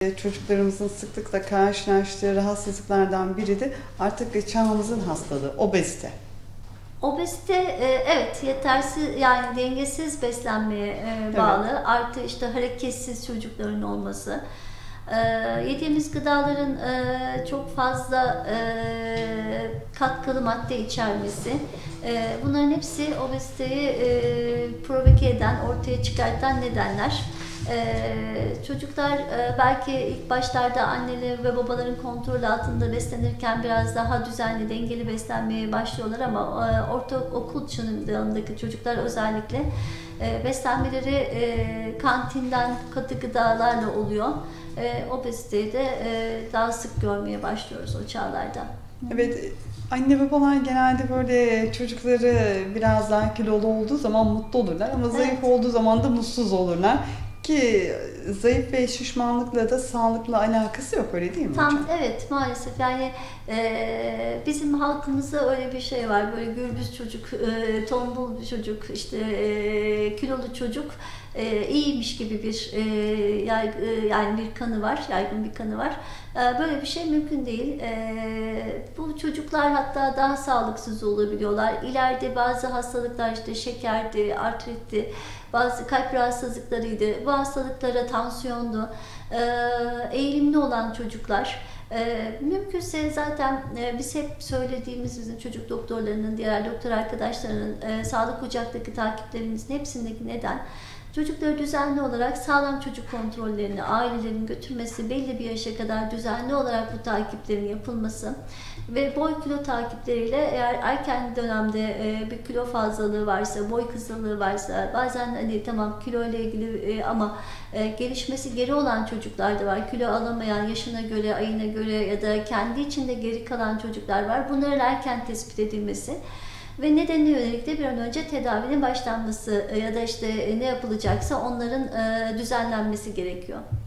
Çocuklarımızın sıklıkla karşılaştığı rahatsızlıklardan biri de artık çağımızın hastalığı, obezite. Obezite, evet, yetersiz yani dengesiz beslenmeye bağlı. Evet. Artı işte hareketsiz çocukların olması. Yediğimiz gıdaların çok fazla katkılı madde içermesi. Bunların hepsi obeziteyi provoke eden, ortaya çıkartan nedenler. Çocuklar belki ilk başlarda anneler ve babaların kontrolü altında beslenirken biraz daha düzenli, dengeli beslenmeye başlıyorlar ama ortaokul çağındaki çocuklar özellikle beslenmeleri kantinden katı gıdalarla oluyor. Obeziteyi de daha sık görmeye başlıyoruz o çağlarda. Evet, anne babalar genelde böyle çocukları biraz daha kilolu olduğu zaman mutlu olurlar ama zayıf Evet. olduğu zaman da mutsuz olurlar. Ki zayıf ve şişmanlıkla da sağlıkla alakası yok, öyle değil mi hocam? Evet, maalesef yani bizim halkımızda öyle bir şey var, böyle gürbüz çocuk, tombul bir çocuk, işte kilolu çocuk iyiymiş gibi bir yani bir kanı var, yaygın bir kanı var. Böyle bir şey mümkün değil. Bu çocuklar hatta daha sağlıksız olabiliyorlar. İleride bazı hastalıklar, işte şekerdi, artritti, bazı kalp rahatsızlıklarıydı. Bu hastalıklara, tansiyondu, eğilimli olan çocuklar. Mümkünse zaten biz hep söylediğimiz, bizim çocuk doktorlarının, diğer doktor arkadaşlarının, sağlık ocaktaki takiplerimizin hepsindeki neden çocukları düzenli olarak sağlam çocuk kontrollerini ailelerin götürmesi, belli bir yaşa kadar düzenli olarak bu takiplerin yapılması ve boy kilo takipleriyle, eğer erken dönemde bir kilo fazlalığı varsa, boy kısalığı varsa, bazen hani tamam kilo ile ilgili ama gelişmesi geri olan çocuklar da var. Kilo alamayan, yaşına göre, ayına göre ya da kendi içinde geri kalan çocuklar var. Bunların erken tespit edilmesi ve nedenine yönelik de bir an önce tedavinin başlanması ya da işte ne yapılacaksa onların düzenlenmesi gerekiyor.